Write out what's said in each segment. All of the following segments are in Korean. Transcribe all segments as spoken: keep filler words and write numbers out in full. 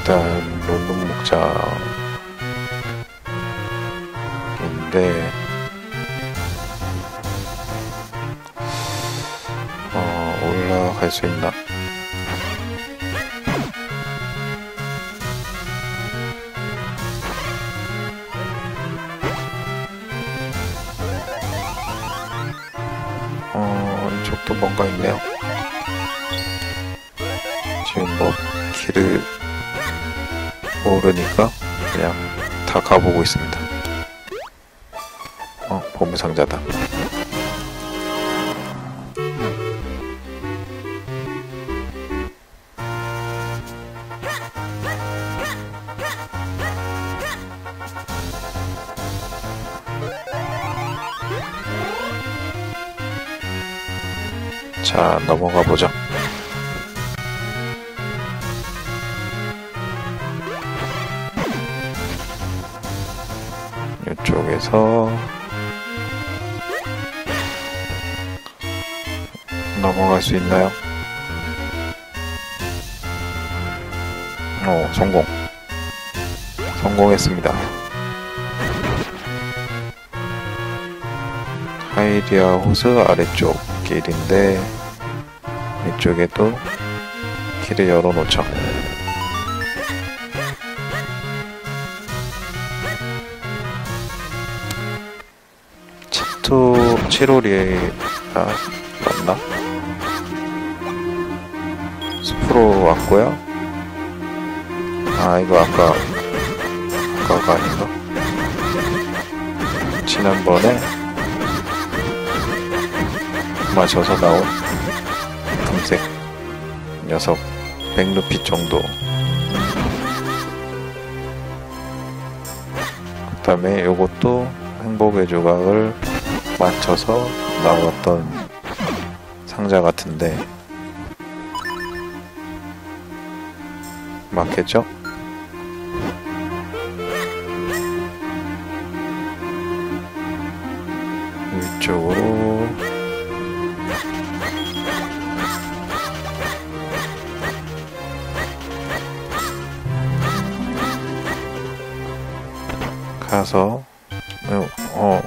일단 론론 먹자인데 어 올라갈 수 있나? 어 이쪽도 뭔가 있네요. 지금 뭐 길을 모르니까 그냥 다 가보고 있습니다. 어, 보물상자다. 자, 넘어가 보죠. 이쪽에서 넘어갈 수 있나요? 오, 성공. 성공했습니다. 하이리아 호스 아래쪽 길인데 이쪽에도 길을 열어놓죠. 치토 치로리가 맞나? 숲으로 왔고요. 아 이거 아까 아까가 아닌가? 지난번에 마셔서 나온 금색 녀석 백 루피 정도. 그 다음에 요것도 행복의 조각을 맞춰서 나왔던 상자 같은데 맞겠죠? 이쪽으로 가서 어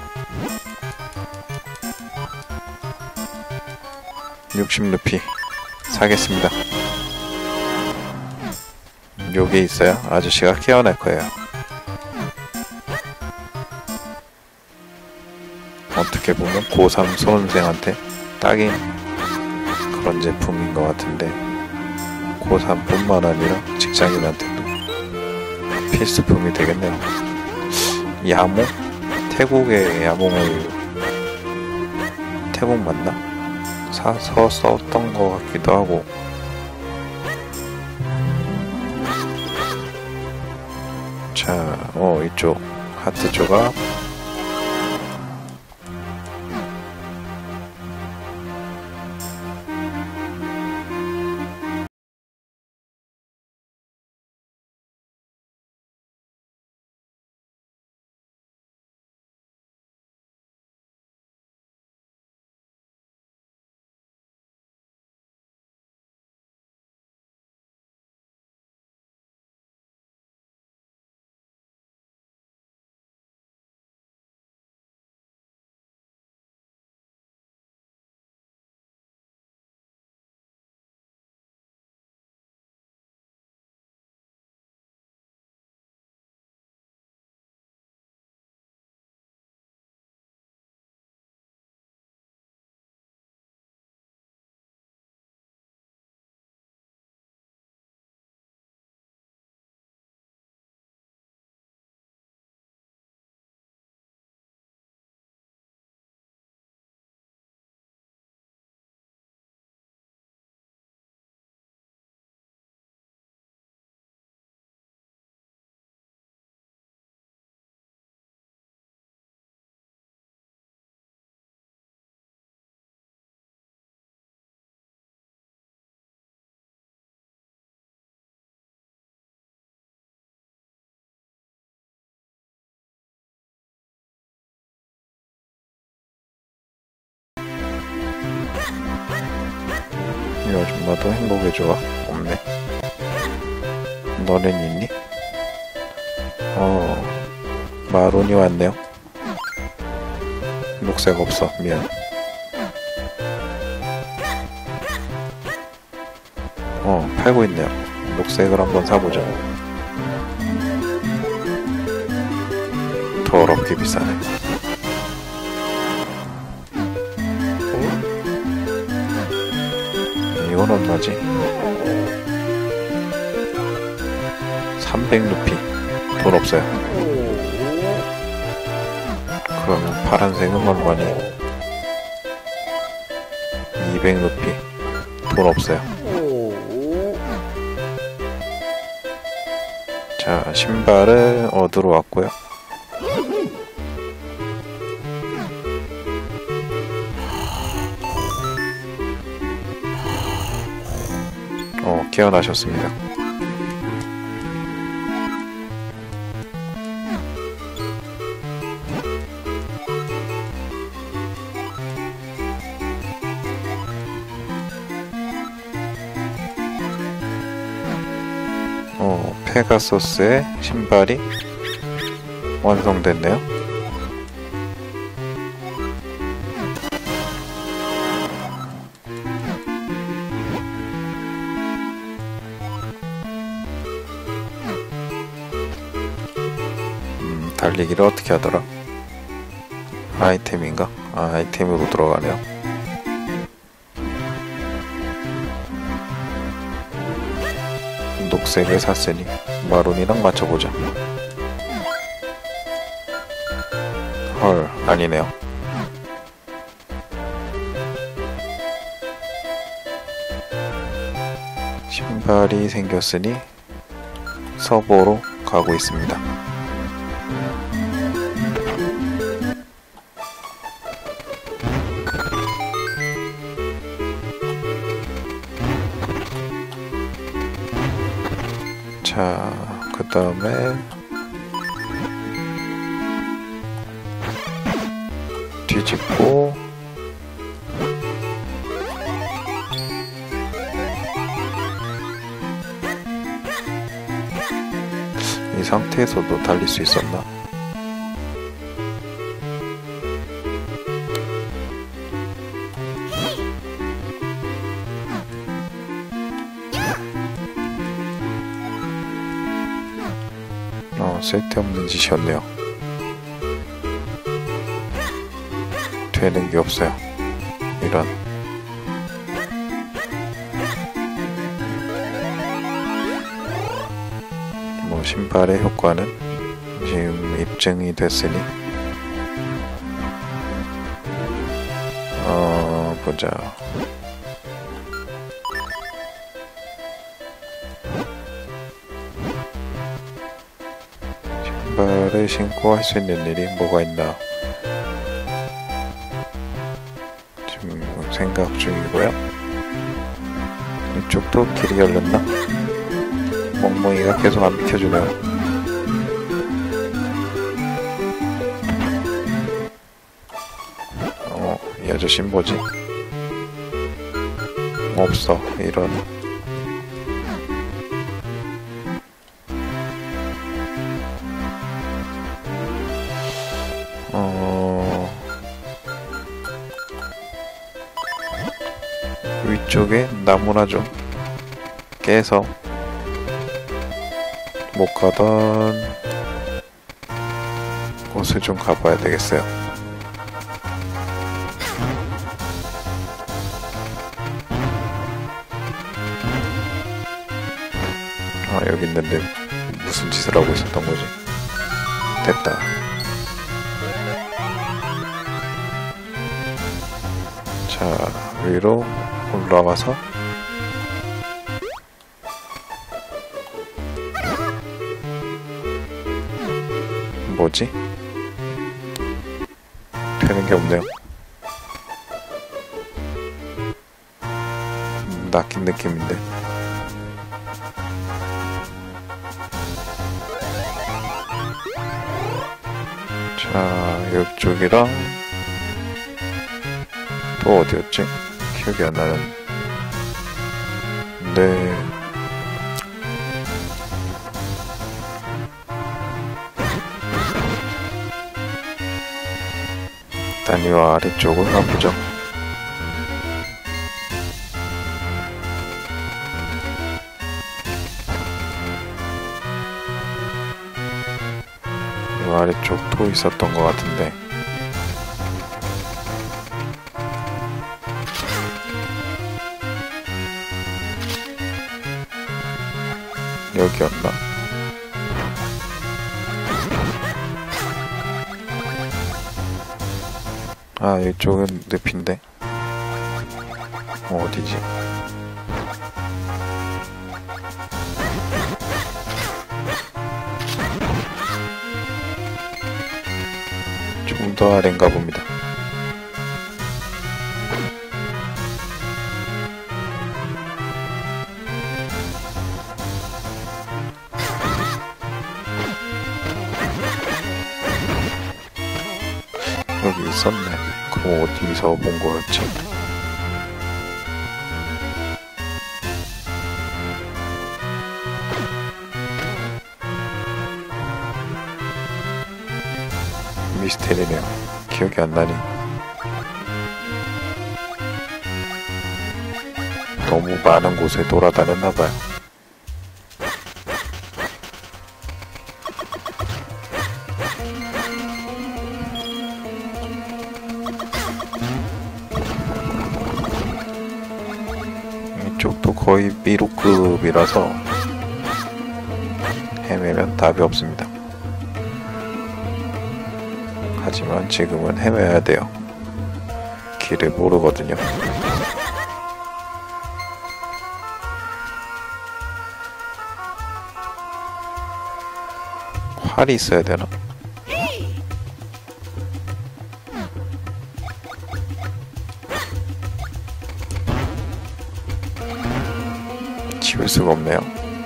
육십 루피 사겠습니다. 요게 있어요. 아저씨가 깨어날 거예요. 어떻게 보면 고삼 수험생한테 딱인 그런 제품인 것 같은데 고삼뿐만 아니라 직장인한테도 필수품이 되겠네요. 야몽? 태국의 야몽을 태국 맞나? 사서 썼던 것 같기도 하고. 자, 어 이쪽 하트 조각. 이 아줌마도 행복의 조각 없네. 너는 있니? 어, 마론이 왔네요. 녹색 없어. 미안. 어, 팔고 있네요. 녹색을 한번 사보자. 더럽게 비싸네. 이건 얼마지? 삼백 루피. 돈 없어요. 그러면 파란색은 얼마니? 이백 루피. 돈 없어요. 자, 신발을 얻으러 왔고요. 어, 깨어나셨습니다. 어, 페가소스의 신발이 완성됐네요. 음, 달리기를 어떻게 하더라? 아이템인가? 아, 아이템으로 들어가네요. 녹색을 샀으니 마론이랑 맞춰보자. 헐, 아니네요. 신발이 생겼으니 서보로 가고 있습니다. 자, 그 다음에 뒤집고 이 상태에서도 달릴 수 있었나? 어, 쓸데없는 짓이었네요. 되는 게 없어요. 이런. 뭐 신발의 효과는 지금 입증이 됐으니 어 보자. 신발을 신고 할 수 있는 일이 뭐가 있나 지금 생각 중이고요. 이쪽도 길이 열렸나? 멍멍이가 계속 안 비켜주네요. 어, 이 아저씨는 뭐지? 없어. 이런. 어... 위쪽에 나무나 좀 깨서 못 가던 곳을 좀 가봐야 되겠어요. 아, 여기 있는데 무슨 짓을 하고 있었던 거지? 됐다. 자, 위로 올라와서 뭐지? 되는 게 없네요. 낚인 느낌인데. 자, 이쪽이랑 또 어디였지? 기억이 안 나는. 네. 일단 이 아래쪽을 가보죠. 이 아래쪽도 있었던 것 같은데 여기였나? 아, 이쪽은 늪인데 어, 어디지? 좀 더 아래인가 봅니다. 여기 있었네. 그럼 어디서 본 거였지? 미스테리네요. 기억이 안 나니. 너무 많은 곳에 돌아다녔나봐요. 이쪽도 거의 미로급이라서 헤매면 답이 없습니다. 하지만 지금은 헤매야 돼요. 길을 모르거든요. 활이 있어야 되나? 지울 수가 없네요.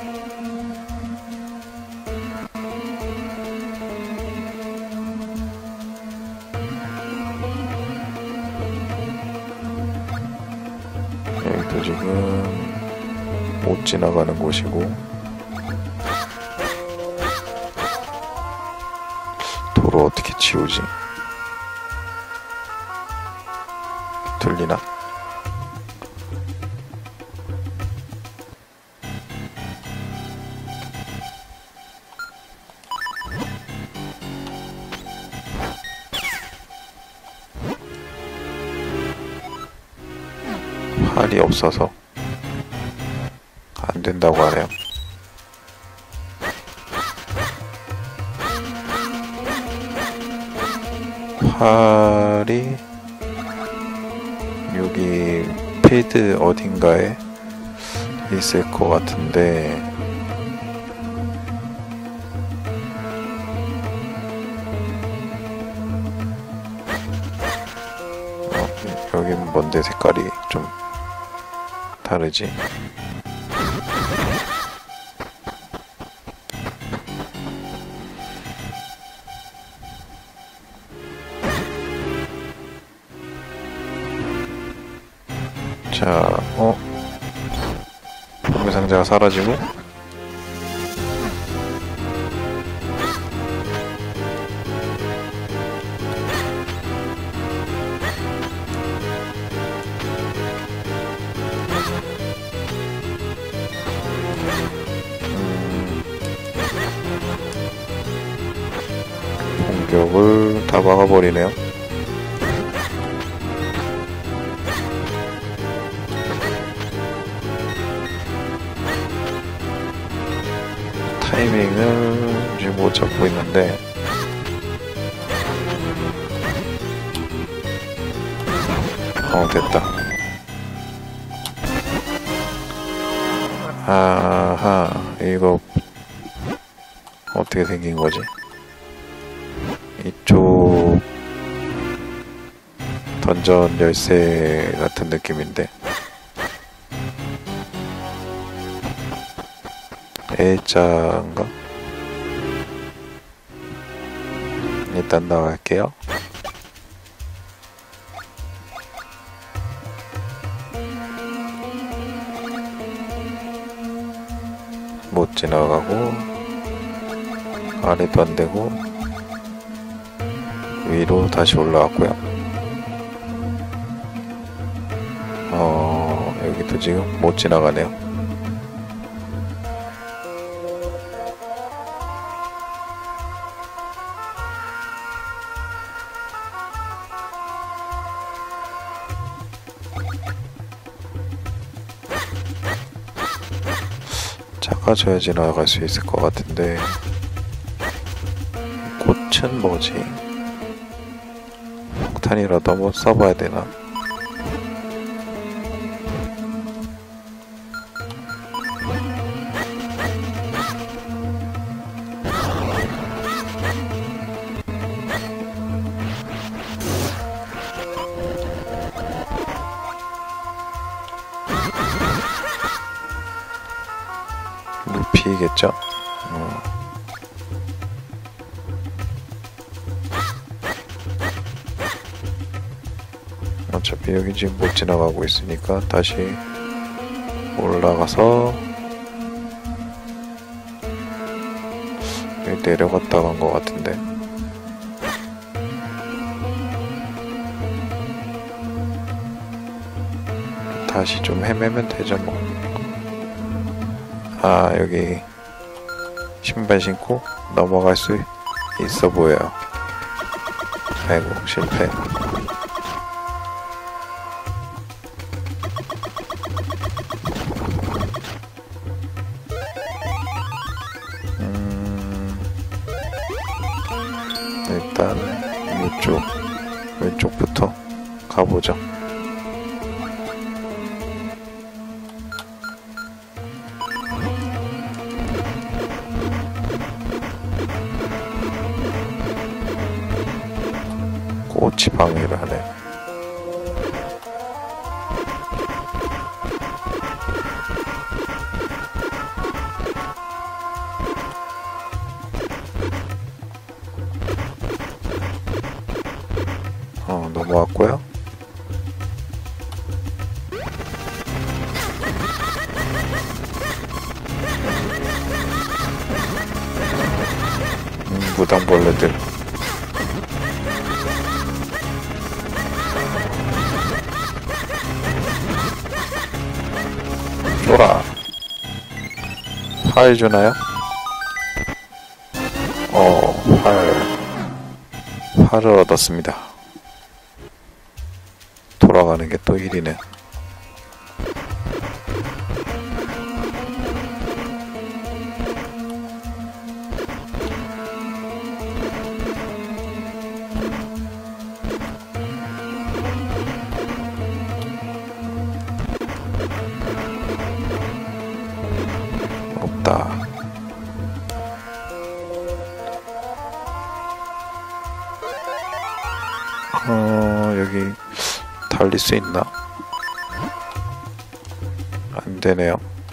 여기도 지금 못 지나가는 곳이고 도로 어떻게 치우지? 들리나? 활이 없어서 안 된다고 하네요. 활이 여기 필드 어딘가에 있을 것 같은데 어, 여긴 뭔데 색깔이 좀 다르지? 자, 어? 보물상자가 사라지고 음, 공격을 다 막아버리네요. 타이밍을 지금 못 잡고 있는데 어 됐다. 아하 이거 어떻게 생긴 거지? 이쪽 던전 열쇠 같은 느낌인데 L자인가? 일단 나갈게요. 못 지나가고 아래도 안 되고 위로 다시 올라왔고요. 지금 못 지나가네요. 작아져야 지나갈 수 있을 것 같은데 꽃은 뭐지? 폭탄이라도 한번 써봐야 되나? 루피겠죠? 어. 어차피 여기 지금 못 지나가고 있으니까 다시 올라가서 여기 내려갔다 간 것 같은데 다시 좀 헤매면 되죠 뭐. 아 여기 신발 신고 넘어갈 수 있어 보여요. 아이고 실패. 음 일단 이쪽 왼쪽부터 가보죠. 꽃이 방해를 하네. 어, 넘어왔고요. 음, 무당벌레들. 쫄아. 활 주나요? 어, 활. 활을 얻었습니다. 돌아가는 게 또 일이네. 없다. 어, 여기 달릴 수 있나? 안 되네요.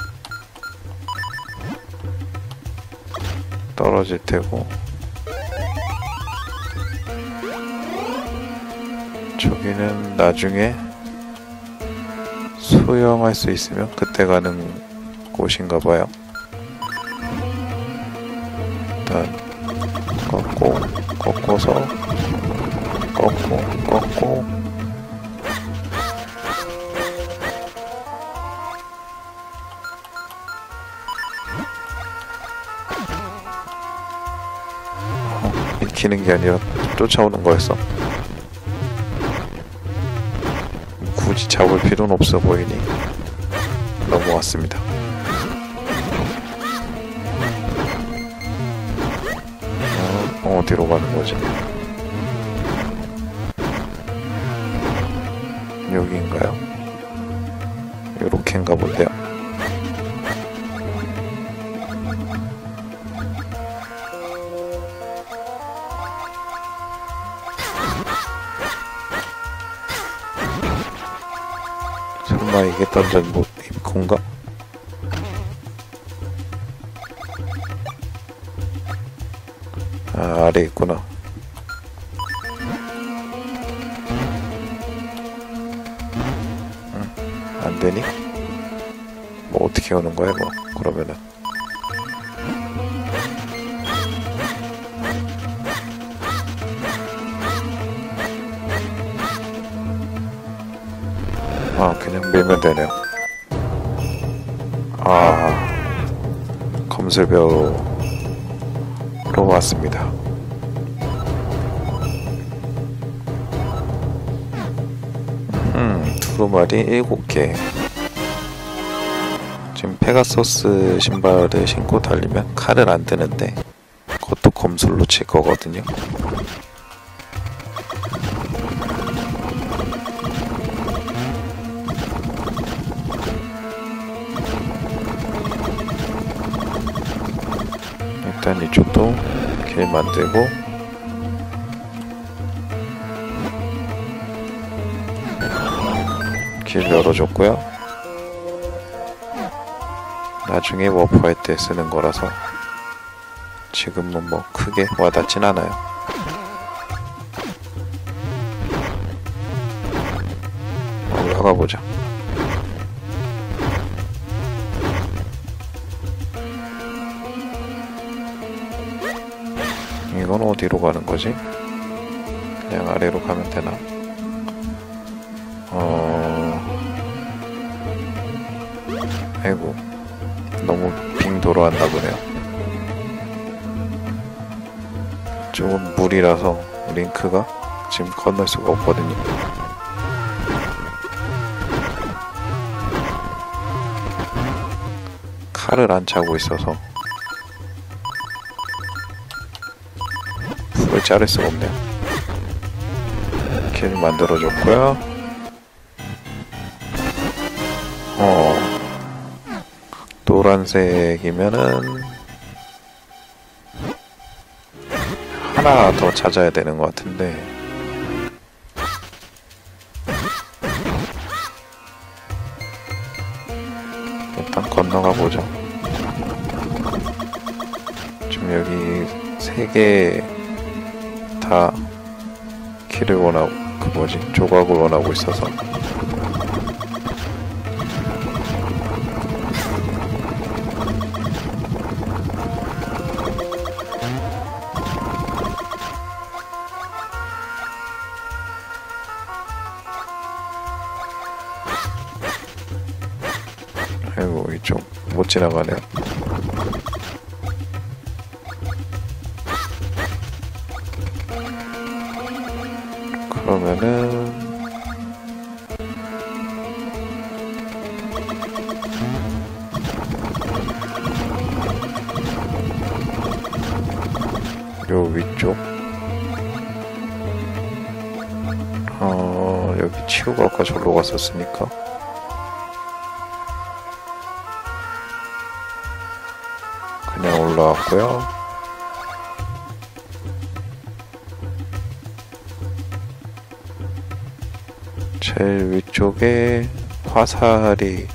떨어질 테고. 저기는 나중에 수영할 수 있으면 그때 가는 곳인가 봐요. 일단 꺾고 꺾고서 꺾고 꺾고 어, 익히는 게 아니라 쫓아오는 거였어. 굳이 잡을 필요는 없어 보이니 넘어왔습니다. 어, 어디로 가는 거지? 여기인가요? 요렇게인가 본데요. 설마 이게 던전 못 입고인가? 아, 아래 있구나. 응, 안 되니? 뭐 어떻게 오는 거야, 뭐. 그러면은. 아, 그냥 밀면 되네요. 아, 검술 배우러 왔습니다. 음, 두루마리 일곱 개. 지금 페가소스 신발을 신고 달리면 칼을 안 드는데 그것도 검술로 칠 거거든요. 일단 이쪽도 길 만들고 길 열어줬고요. 나중에 워프할 때 쓰는 거라서 지금은 뭐 크게 와닿진 않아요. 올라가 보자. 이건 어디로 가는 거지? 그냥 아래로 가면 되나? 어... 아이고, 너무 빙 돌아왔나 보네요. 조금 물이라서 링크가 지금 건널 수가 없거든요. 칼을 안 차고 있어서 풀을 자를 수가 없네요. 길 만들어줬고요. 어, 노란색이면은 하나 더 찾아야 되는 것 같은데 일단 건너가 보죠. 지금 여기 세 개 다 길을 원하고 그 뭐지 조각을 원하고 있어서 아이고 이쪽 못 지나가네요. 그러면은 요 위쪽 어 여기 치우고 아까 절로 갔었으니까 그냥 올라왔고요. 제일 위쪽에 화살이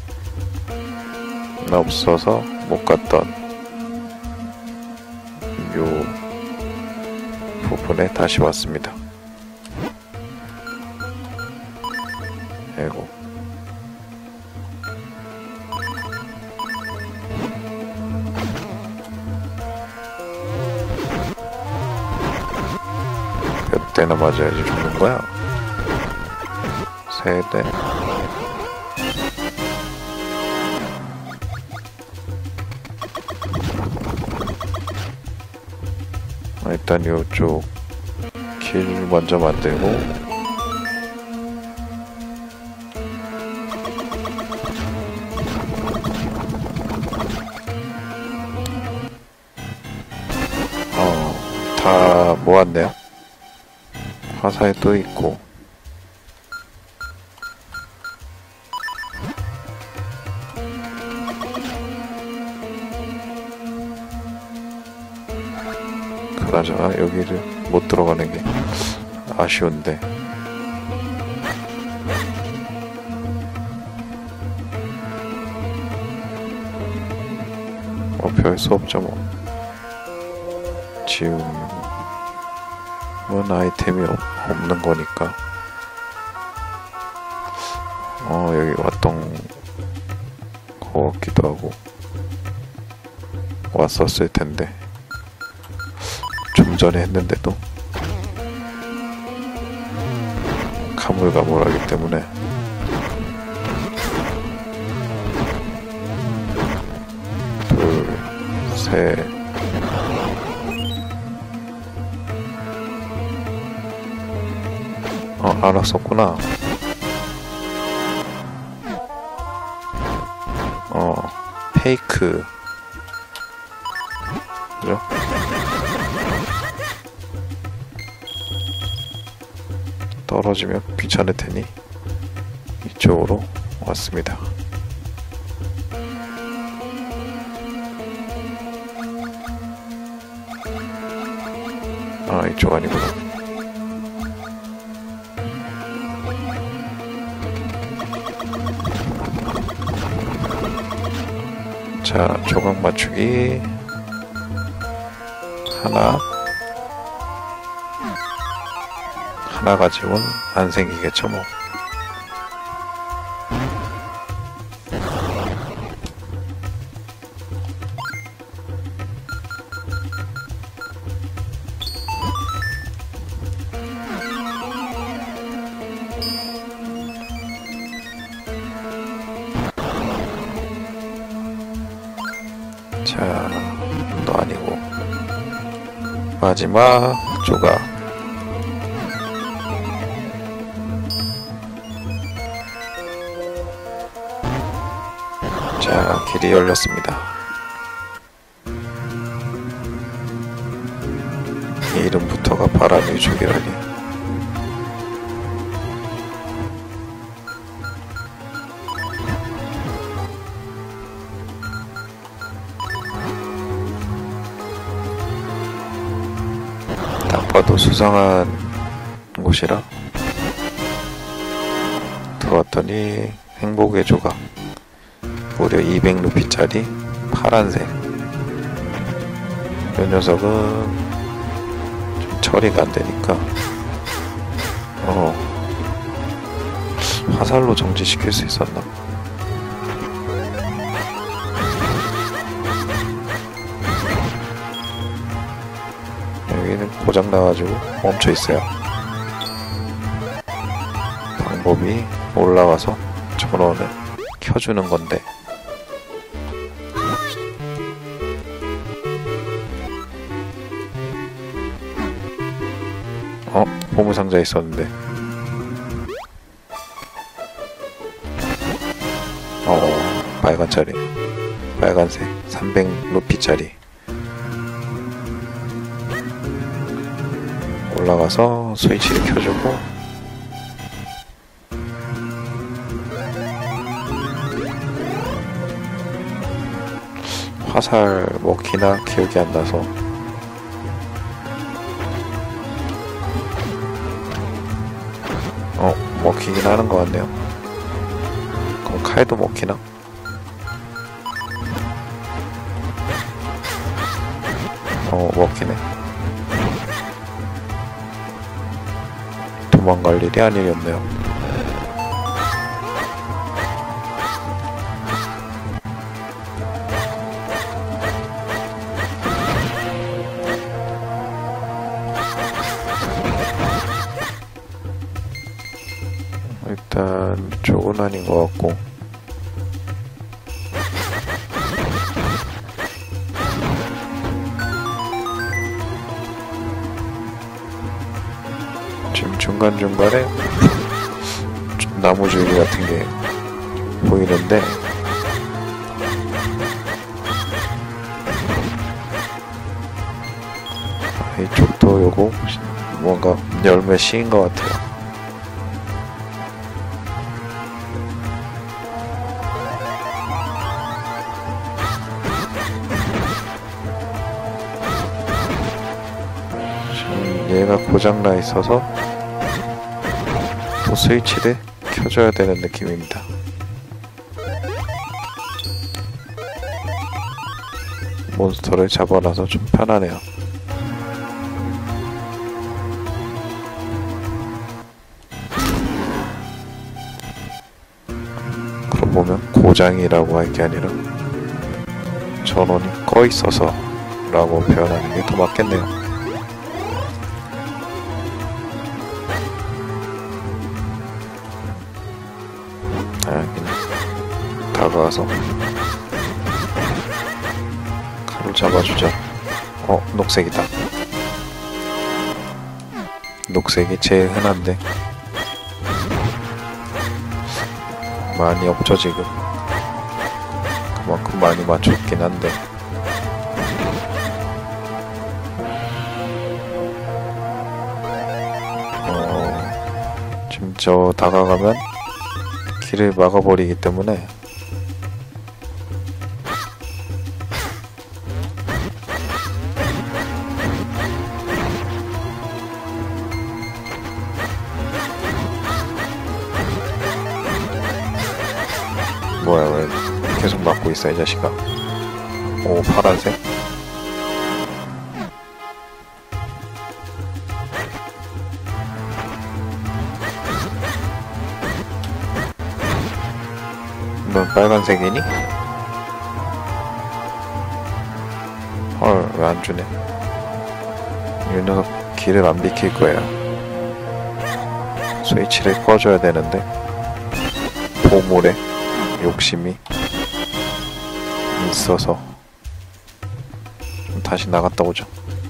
없어서 못 갔던 요 부분에 다시 왔습니다. 아이고 몇 대나 맞아야지 죽는 거야? 세 대. 일단 요쪽 길 먼저 만들고 어, 다 모았네요. 화살이 또 있고 그나저나 여기를 못 들어가는 게 아쉬운데 어, 별 수 없죠 뭐. 지금은 아이템이 없, 없는 거니까 어 여기 왔던 거 같기도 하고 왔었을 텐데 좀 전에 했는데도 가물가물하기 때문에 셋. 어, 알았었구나. 어, 페이크. 그죠? 떨어지면 귀찮을 테니 이쪽으로 왔습니다. 아, 이쪽 아니구나. 자, 조각 맞추기 하나. 하나 가지고는 안 생기겠죠 뭐. 자, 또 아니고 마지막 조각. 자, 길이 열렸습니다. 이름부터가 바람의 죽이라니. 딱 봐도 수상한 곳이라 들어왔더니 행복의 조각. 무려 이백 루피짜리 파란색. 이 녀석은 좀 처리가 안 되니까 어 화살로 정지시킬 수 있었나? 여기는 고장 나가지고 멈춰 있어요. 방법이 올라가서 전원을 켜주는 건데. 어? 보물상자 있었는데. 어, 빨간짜리. 빨간색. 삼백 루피짜리. 올라가서 스위치를 켜주고. 화살 먹히나 기억이 안 나서. 어, 먹히긴 하는 것 같네요. 그럼 칼도 먹히나? 어, 먹히네. 도망갈 일이 아니었네요. 일단 쪽은 아닌 것 같고. 지금 중간중간에 나무 줄기 같은 게 보이는데 이쪽도 요거 뭔가 열매 씌인 것 같아요. 얘가 고장나 있어서 또 스위치를 켜줘야 되는 느낌입니다. 몬스터를 잡아놔서 좀 편하네요. 그럼 보면 고장이라고 할 게 아니라 전원이 꺼 있어서 라고 표현하는 게 더 맞겠네요. 다가와서 칼을 잡아주자. 어, 녹색이다. 녹색이 제일 흔한데 많이 없죠 지금. 그만큼 많이 맞췄긴 한데. 어, 지금 저 다가가면 길을 막아버리기 때문에 뭐야, 왜 계속 막고 있어 이 자식아. 오, 파란색. 넌 빨간색이니? 헐, 왜 안 주네. 이 녀석 길을 안 비킬 거야. 스위치를 꺼줘야 되는데 보물에 욕심이 있어서 다시 나갔다 오죠.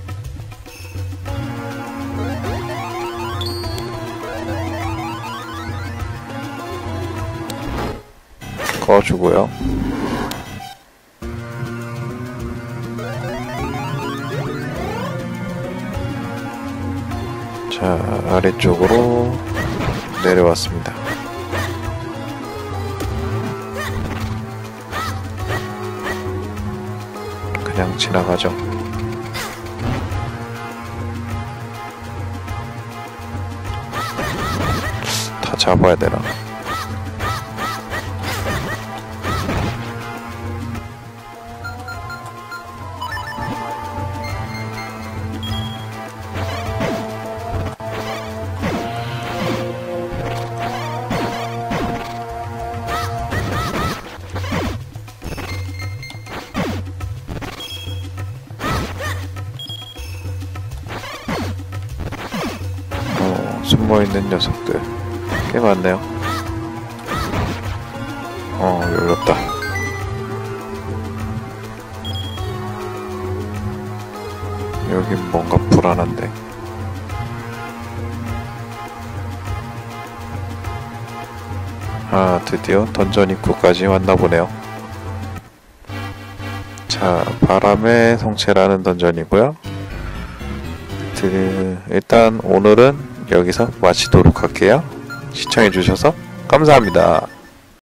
꺼주고요. 자, 아래쪽으로 내려왔습니다. 그냥 지나가죠. 다 잡아야 되나? 숨어있는 녀석들 꽤 많네요. 어, 열렸다. 여긴 뭔가 불안한데. 아, 드디어 던전 입구까지 왔나보네요. 자, 바람의 성체라는 던전이고요. 드... 일단 오늘은 여기서 마치도록 할게요. 시청해주셔서 감사합니다.